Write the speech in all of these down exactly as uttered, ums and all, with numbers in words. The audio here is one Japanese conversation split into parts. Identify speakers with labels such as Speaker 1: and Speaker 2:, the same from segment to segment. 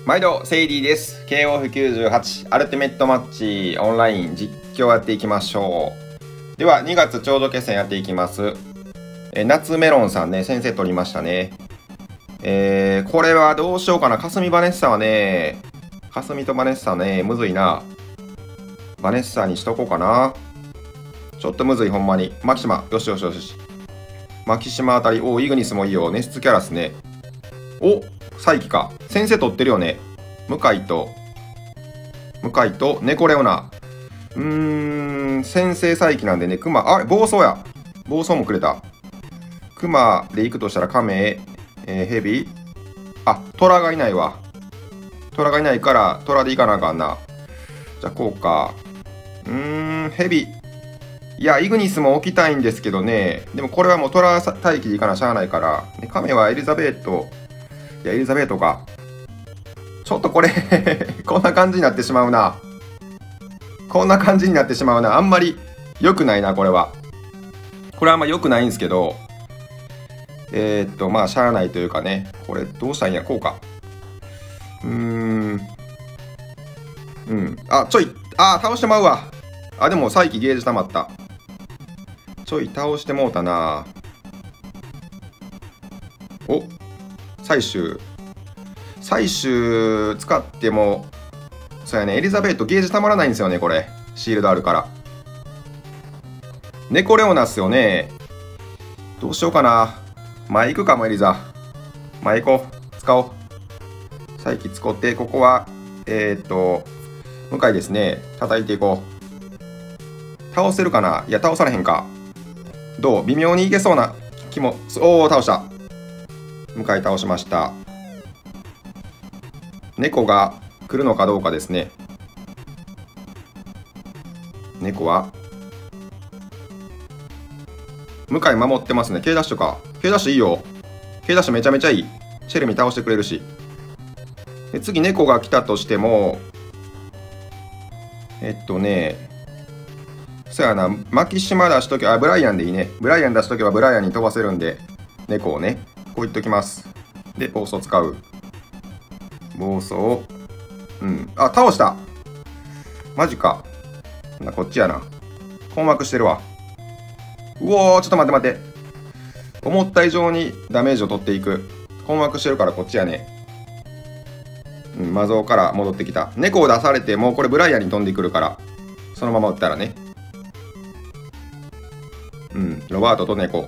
Speaker 1: 毎度セイリーです。 ケーオーエフきゅうじゅうはち アルティメットマッチオンライン実況やっていきましょう。ではにがつちょうど決戦やっていきます。え夏メロンさんね、先生取りましたね。えー、これはどうしようかな。かすみバネッサはね、かすみとバネッサね、むずいな。バネッサにしとこうかな。ちょっとむずい、ほんまに。マキシマ、よしよしよし。マキシマあたり、おイグニスもいいよ。ネスツキャラスね。お再起か。先生取ってるよね。向井と、向井と猫レオナ。うーん、先生再起なんでね、クマ、あれ、暴走や。暴走もくれた。クマで行くとしたらカメ、えー、ヘビ。あ、トラがいないわ。トラがいないから、トラで行かなあかんな。じゃあ、こうか。うーん、ヘビ。いや、イグニスも置きたいんですけどね。でもこれはもうトラ待機で行かなしゃあないから。でカメはエリザベート。いや、エリザベートか。ちょっとこれこんな感じになってしまうな。こんな感じになってしまうな。あんまり良くないな、これは。これはあんま良くないんですけど、えー、っと、まあ、しゃあないというかね。これ、どうしたらいいんや、こうか。うーん。うん。あ、ちょい。あ、倒してまうわ。あ、でも、再起ゲージ溜まった。ちょい、倒してもうたな。お、最終。最終使っても、そうやね、エリザベートゲージたまらないんですよね、これ。シールドあるから。猫レオナっすよね。どうしようかな。前行くかも、エリザ。前行こう。使おう。再起使って、ここは、えー、っと、向井ですね。叩いていこう。倒せるかな。いや、倒されへんか。どう微妙にいけそうな気も。おお、倒した。向井倒しました。猫が来るのかどうかですね。猫は向井守ってますね。K ダッシュか。K ダッシュいいよ。K ダッシュめちゃめちゃいい。シェルミ倒してくれるし。で次猫が来たとしても、えっとね、そやな、マキシマ出しとけば、あ、ブライアンでいいね。ブライアン出しとけばブライアンに飛ばせるんで、猫をね、こう言っときます。で、暴走使う。暴走。うん。あ、倒したマジか。なこっちやな。困惑してるわ。うおー、ちょっと待って待って。思った以上にダメージを取っていく。困惑してるからこっちやね。うん、魔像から戻ってきた。猫を出されてもうこれブライアンに飛んでくるから。そのまま撃ったらね。うん、ロバートと猫。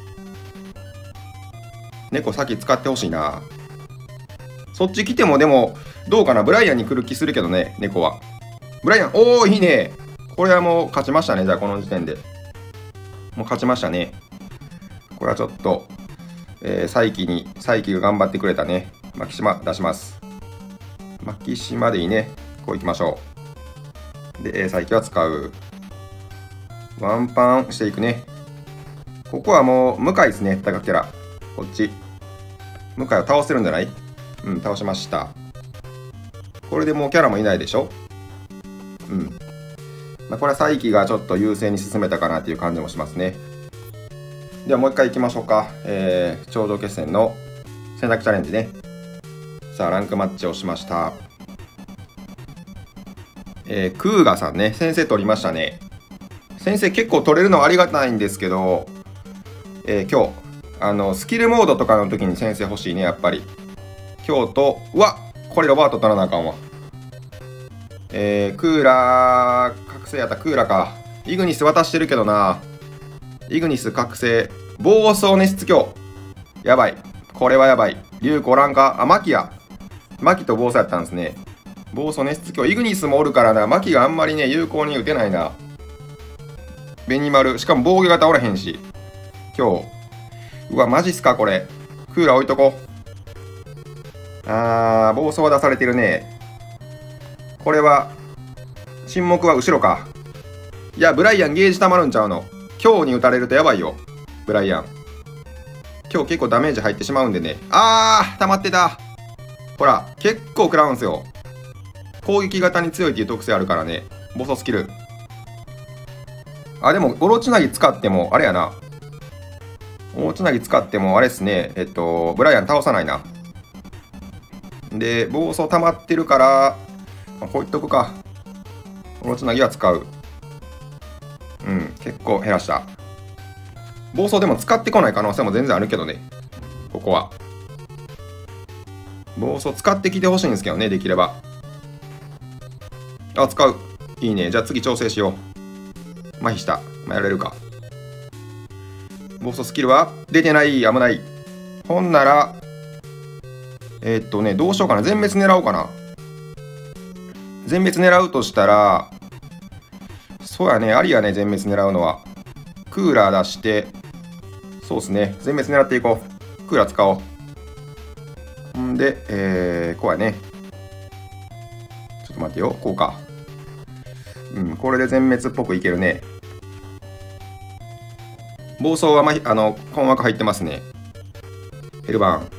Speaker 1: 猫先使ってほしいな。そっち来てもでも、どうかな。ブライアンに来る気するけどね、猫は。ブライアン、おー、いいね。これはもう勝ちましたね、じゃあこの時点で。もう勝ちましたね。これはちょっと、えー、再起に、再起が頑張ってくれたね。マキシマ出します。マキシマでいいね。こういきましょう。で、再起は使う。ワンパンしていくね。ここはもう、向井ですね、高キャラ。こっち。向井を倒せるんじゃない？うん、倒しました。これでもうキャラもいないでしょ？うん。まあ、これは再起がちょっと優勢に進めたかなっていう感じもしますね。ではもう一回いきましょうか。えー、頂上決戦の選択チャレンジね。さあ、ランクマッチをしました。えー、クーガさんね、先生取りましたね。先生結構取れるのはありがたいんですけど、えー、今日、あの、スキルモードとかの時に先生欲しいね、やっぱり。今日と、うわこれロバート取らなあかんわ。えー、クーラー、覚醒やったクーラーか。イグニス渡してるけどな。イグニス覚醒。暴走熱出強。やばい。これはやばい。竜子おらんか。あ、マキや。マキと暴走やったんですね。暴走熱出強。イグニスもおるからな。マキがあんまりね、有効に打てないな。ベニマル。しかも防御型おらへんし。今日。うわ、マジっすか、これ。クーラー置いとこう。あー、暴走は出されてるね。これは、沈黙は後ろか。いや、ブライアンゲージ溜まるんちゃうの。今日に打たれるとやばいよ。ブライアン。今日結構ダメージ入ってしまうんでね。あー、溜まってた。ほら、結構食らうんすよ。攻撃型に強いっていう特性あるからね。暴走スキル。あ、でも、オロチナギ使っても、あれやな。オロチナギ使っても、あれっすね。えっと、ブライアン倒さないな。 で、暴走溜まってるから、まあ、こういっとくか。オロチナギは使う。うん、結構減らした。暴走でも使ってこない可能性も全然あるけどね。ここは。暴走使ってきてほしいんですけどね、できれば。あ、使う。いいね。じゃあ次調整しよう。麻痺した。まあ、やられるか。暴走スキルは出てない。危ない。ほんなら、えー、っとね、どうしようかな。全滅狙おうかな。全滅狙うとしたら、そうやね、ありやね、全滅狙うのは。クーラー出して、そうですね、全滅狙っていこう。クーラー使おう。んで、えー、こうやね。ちょっと待ってよ、こうか。うん、これで全滅っぽくいけるね。暴走は、ま、あの、困惑入ってますね。ヘルバーン。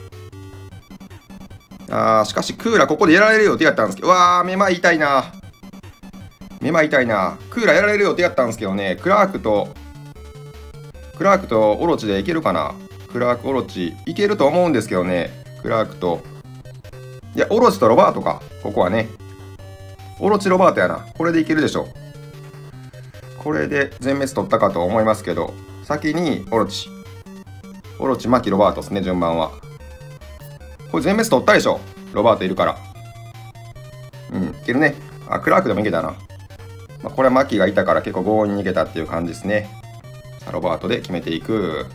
Speaker 1: あー、しかしクーラーここでやられる予定やったんですけど、うわー、めまい痛いな。めまい痛いな。クーラーやられる予定やったんですけどね、クラークと、クラークとオロチでいけるかな。クラーク、オロチ、いけると思うんですけどね、クラークと。いや、オロチとロバートか、ここはね。オロチ、ロバートやな。これでいけるでしょ。これで全滅取ったかと思いますけど、先にオロチ。オロチ、マキ、ロバートですね、順番は。これ全滅取ったでしょ。ロバートいるから。うん、いけるね。あ、クラークでもいけたな。まあ、これはマキがいたから結構強引にいけたっていう感じですね。さあ、ロバートで決めていく。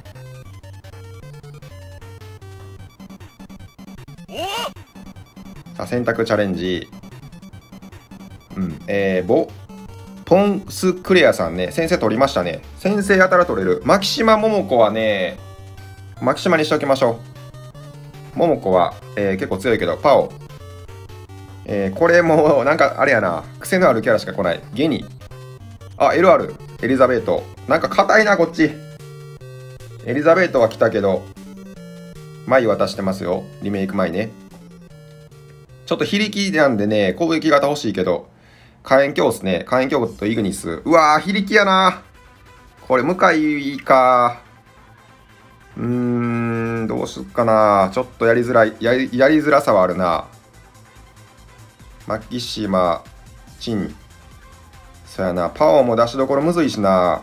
Speaker 1: さあ、選択チャレンジ。うん、えー、ボ、ポンスクレアさんね、先生取りましたね。先生やたら取れる。マキシマモモコはね、マキシマにしておきましょう。モモコは、えー、結構強いけど、パオ。えー、これも、なんかあれやな、癖のあるキャラしか来ない。ゲニ。あ、エルアール。エリザベート。なんか硬いな、こっち。エリザベートは来たけど、マイ渡してますよ。リメイク前ね。ちょっと非力なんでね、攻撃型欲しいけど、火炎鏡っすね。火炎鏡とイグニス。うわー、非力やな。これ、向井か。うーん、どうしよっかな。ちょっとやりづらい。やり、やりづらさはあるな。マキシマ、チン。そやな。パオも出しどころむずいしな。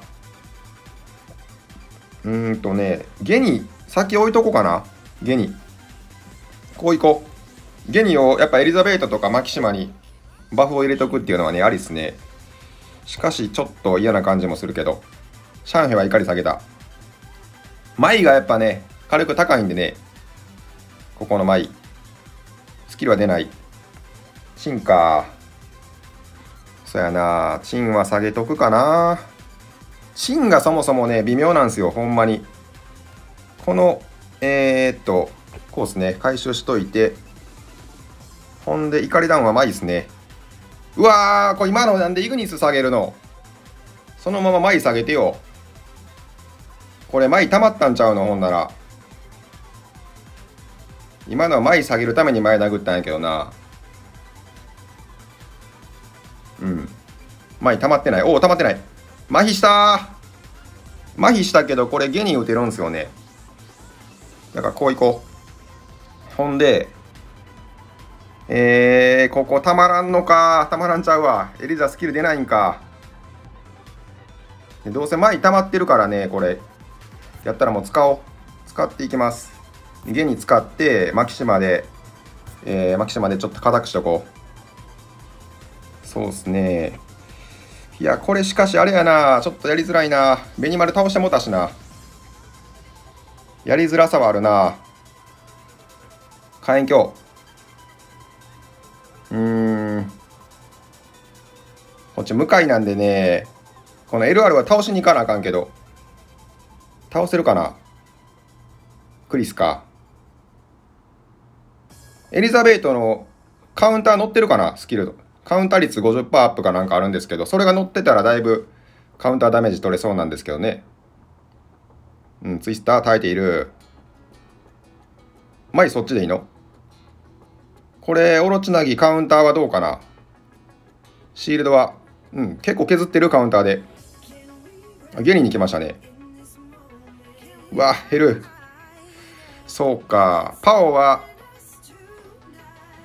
Speaker 1: うーんとね、ゲニ、先置いとこうかな。ゲニ。こういこう。ゲニをやっぱエリザベートとかマキシマにバフを入れとくっていうのはね、ありっすね。しかしちょっと嫌な感じもするけど。シャンヘは怒り下げた。マイがやっぱね、火力高いんでね。ここのマイ。スキルは出ない。チンか。そやな。チンは下げとくかな。チンがそもそもね、微妙なんですよ。ほんまに。この、えー、っと、こうですね。回収しといて。ほんで、怒りダウンはマイですね。うわー、これ今のなんでイグニス下げるの？そのままマイ下げてよ。これマイ溜まったんちゃうの？ほんなら。今のはマイ下げるために前殴ったんやけどな。うん。マイ溜まってない。おお、溜まってない。麻痺したー。麻痺したけど、これゲニ打てるんすよね。だからこういこう。ほんで、えー、ここたまらんのか。たまらんちゃうわ。エリザスキル出ないんか。どうせ前溜まってるからね、これ。やったらもう使おう。使っていきます。ゲに使って、マキシマで、えー、マキシマでちょっと硬くしとこう。そうっすね。いや、これしかしあれやな。ちょっとやりづらいな。ベニマル倒してもたしな。やりづらさはあるな。火炎鏡。うーん。こっち向かいなんでね、この エルアール は倒しに行かなあかんけど、倒せるかな。クリスか。エリザベートのカウンター乗ってるかな、スキル。カウンター率 ごじゅっパーセント アップかなんかあるんですけど、それが乗ってたらだいぶカウンターダメージ取れそうなんですけどね。うん、ツイスター耐えている。マイそっちでいいの？これ、オロチナギカウンターはどうかな。シールドは、うん、結構削ってるカウンターで。ゲリに来ましたね。うわ、減る。そうか。パオは、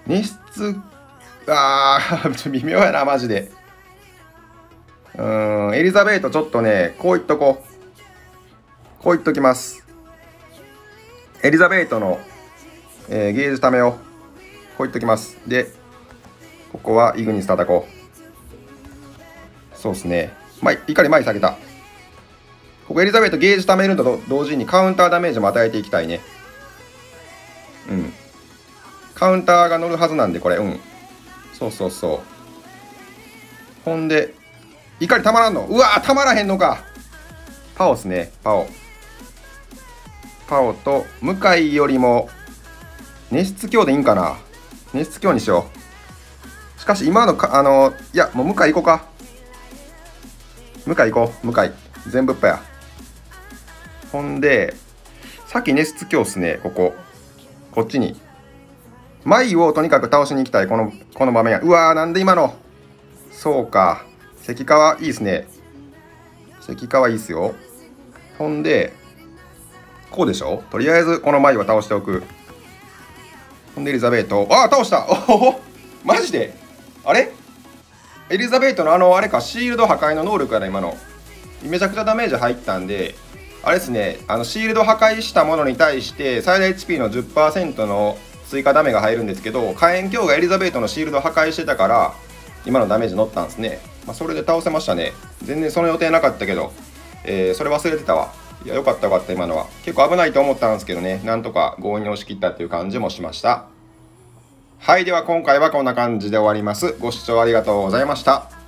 Speaker 1: 熱質、あー、ちょ微妙やな、マジで。うーん、エリザベートちょっとね、こう言っとこう。こう言っときます。エリザベートの、えー、ゲージためよう。こう言っときます。で、ここはイグニス叩こう。そうですね。まあ、怒り前に下げた。ここエリザベートゲージためるのと同時にカウンターダメージも与えていきたいね。うん。カウンターが乗るはずなんで、これ、うん。そうそうそう。ほんで、怒りたまらんの？うわー、たまらへんのか。パオっすね、パオ。パオと、向井よりも、熱質強でいいんかな。熱質強にしよう。しかし、今のか、あの、いや、もう向井行こうか。向井行こう、向井。全部っぱや。ほんで、さっき熱質強っすね、ここ。こっちに。舞をとにかく倒しに行きたい、この、この場面や。うわー、なんで今の。そうか。関川いいっすね。関川いいっすよ。ほんで、こうでしょ？とりあえずこの舞を倒しておく。ほんでエリザベート。ああ、倒した。おお、マジで？あれ？エリザベートのあの、あれか、シールド破壊の能力やな、今の。めちゃくちゃダメージ入ったんで、あれですね、あの、シールド破壊したものに対して最大 エイチピー の じゅっパーセント の追加ダメが入るんですけど、火炎鏡がエリザベートのシールド破壊してたから、今のダメージ乗ったんですね。まあ、それで倒せましたね。全然その予定なかったけど、えー、それ忘れてたわ。いや、よかったよかった、今のは。結構危ないと思ったんですけどね、なんとか強引に押し切ったっていう感じもしました。はい、では今回はこんな感じで終わります。ご視聴ありがとうございました。